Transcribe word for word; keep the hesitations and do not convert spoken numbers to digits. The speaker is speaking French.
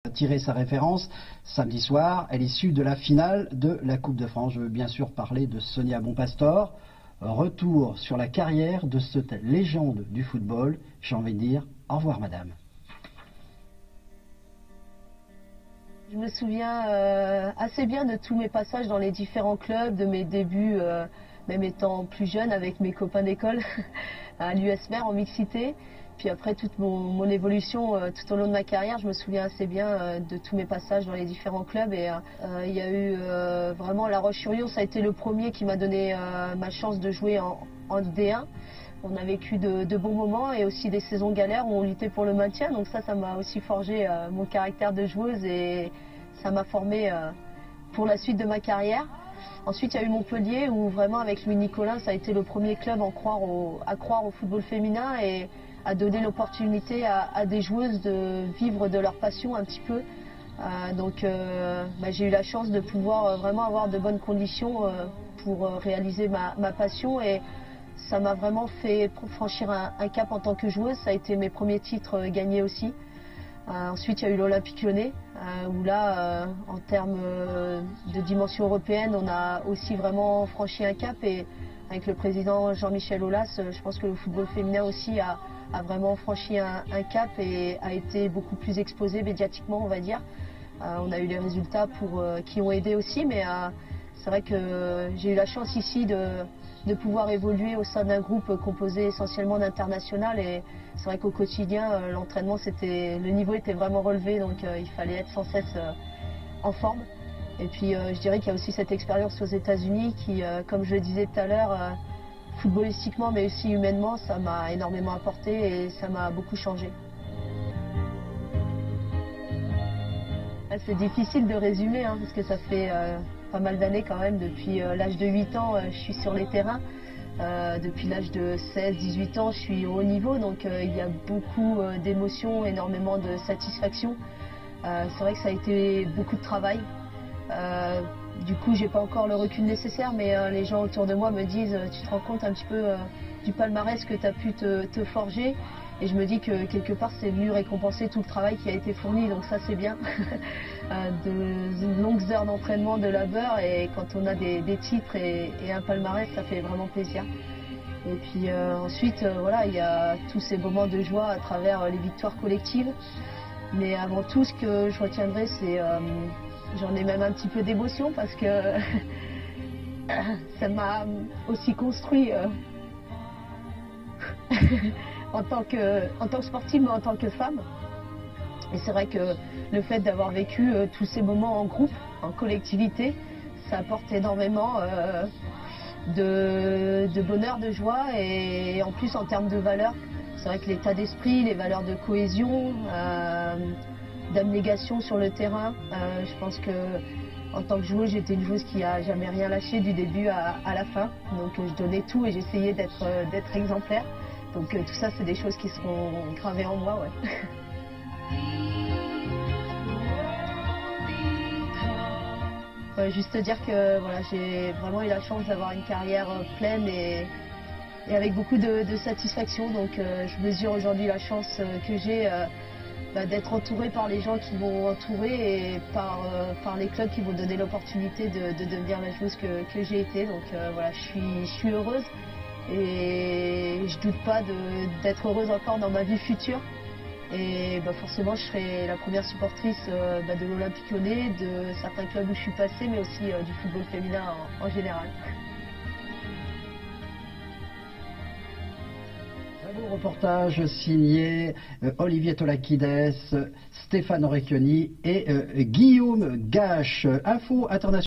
Tirer sa référence samedi soir à l'issue de la finale de la Coupe de France. Je veux bien sûr parler de Sonia Bonpastor. Retour sur la carrière de cette légende du football. J'ai envie de dire au revoir madame. Je me souviens euh, assez bien de tous mes passages dans les différents clubs, de mes débuts, euh, même étant plus jeune avec mes copains d'école à l'U S M R en mixité. Puis après toute mon, mon évolution euh, tout au long de ma carrière, je me souviens assez bien euh, de tous mes passages dans les différents clubs. Et euh, il y a eu euh, vraiment La Roche-sur-Yon, ça a été le premier qui m'a donné euh, ma chance de jouer en, en D un. On a vécu de, de bons moments et aussi des saisons galères où on luttait pour le maintien. Donc ça, ça m'a aussi forgé euh, mon caractère de joueuse et ça m'a formé euh, pour la suite de ma carrière. Ensuite, il y a eu Montpellier où vraiment avec Louis Nicolin, ça a été le premier club à croire au, à croire au football féminin et à donner l'opportunité à, à des joueuses de vivre de leur passion un petit peu. Euh, donc euh, bah, j'ai eu la chance de pouvoir euh, vraiment avoir de bonnes conditions euh, pour euh, réaliser ma, ma passion et ça m'a vraiment fait franchir un, un cap en tant que joueuse. Ça a été mes premiers titres euh, gagnés aussi. Euh, ensuite, il y a eu l'Olympique Lyonnais, euh, où là, euh, en termes euh, de dimension européenne, on a aussi vraiment franchi un cap. Et avec le président Jean-Michel Aulas, euh, je pense que le football féminin aussi a, a vraiment franchi un, un cap et a été beaucoup plus exposé médiatiquement, on va dire. Euh, on a eu les résultats pour, euh, qui ont aidé aussi, mais euh, c'est vrai que j'ai eu la chance ici de, de pouvoir évoluer au sein d'un groupe composé essentiellement d'internationales et c'est vrai qu'au quotidien, euh, l'entraînement, c'était, le niveau était vraiment relevé, donc euh, il fallait être sans cesse euh, en forme. Et puis euh, je dirais qu'il y a aussi cette expérience aux États-Unis qui, euh, comme je le disais tout à l'heure, euh, footballistiquement mais aussi humainement, ça m'a énormément apporté et ça m'a beaucoup changé. C'est difficile de résumer hein, parce que ça fait euh, pas mal d'années quand même. Depuis euh, l'âge de huit ans, euh, je suis sur les terrains. Euh, depuis l'âge de seize dix-huit ans, je suis au haut niveau. Donc euh, il y a beaucoup euh, d'émotions, énormément de satisfaction. Euh, c'est vrai que ça a été beaucoup de travail. Euh, du coup, j'ai pas encore le recul nécessaire, mais euh, les gens autour de moi me disent euh, tu te rends compte un petit peu euh, du palmarès que tu as pu te, te forger. Et je me dis que quelque part c'est venu récompenser tout le travail qui a été fourni, donc ça c'est bien. De longues heures d'entraînement, de labeur, et quand on a des, des titres et, et un palmarès, ça fait vraiment plaisir. Et puis euh, ensuite, euh, voilà, il y a tous ces moments de joie à travers euh, les victoires collectives. Mais avant tout, ce que je retiendrai, c'est, euh, j'en ai même un petit peu d'émotion parce que ça m'a aussi construit. Euh, En tant, que, en tant que sportive, mais en tant que femme. Et c'est vrai que le fait d'avoir vécu euh, tous ces moments en groupe, en collectivité, ça apporte énormément euh, de, de bonheur, de joie et en plus en termes de valeurs. C'est vrai que l'état d'esprit, les valeurs de cohésion, euh, d'abnégation sur le terrain, euh, je pense que en tant que joueuse, j'étais une joueuse qui a jamais rien lâché du début à, à la fin. Donc je donnais tout et j'essayais d'être euh, d'être exemplaire. Donc euh, tout ça, c'est des choses qui seront gravées en moi, ouais. euh, juste dire que voilà, j'ai vraiment eu la chance d'avoir une carrière euh, pleine et, et avec beaucoup de, de satisfaction. Donc euh, je mesure aujourd'hui la chance euh, que j'ai euh, bah, d'être entourée par les gens qui m'ont entourée et par, euh, par les clubs qui m'ont donné l'opportunité de, de devenir la joueuse que, que j'ai été. Donc euh, voilà, je suis, je suis heureuse. Et je doute pas d'être heureuse encore dans ma vie future. Et bah forcément, je serai la première supportrice euh, bah de l'Olympique Lyonnais, de certains clubs où je suis passée, mais aussi euh, du football féminin en, en général. Un beau reportage signé euh, Olivier Tolakides, Stéphane Orecchioni et euh, Guillaume Gache. Info internationale.